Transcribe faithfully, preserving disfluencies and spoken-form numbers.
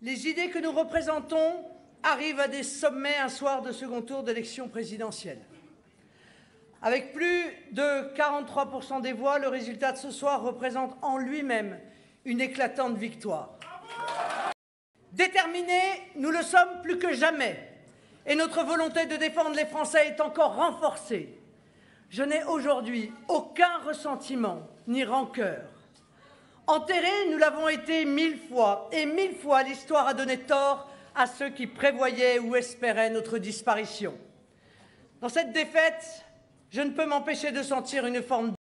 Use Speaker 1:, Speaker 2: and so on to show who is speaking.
Speaker 1: Les idées que nous représentons arrivent à des sommets un soir de second tour d'élection présidentielle. Avec plus de quarante-trois pour cent des voix, le résultat de ce soir représente en lui-même une éclatante victoire. Déterminés, nous le sommes plus que jamais, et notre volonté de défendre les Français est encore renforcée. Je n'ai aujourd'hui aucun ressentiment ni rancœur. Enterrés, nous l'avons été mille fois, et mille fois l'histoire a donné tort à ceux qui prévoyaient ou espéraient notre disparition. Dans cette défaite, je ne peux m'empêcher de sentir une forme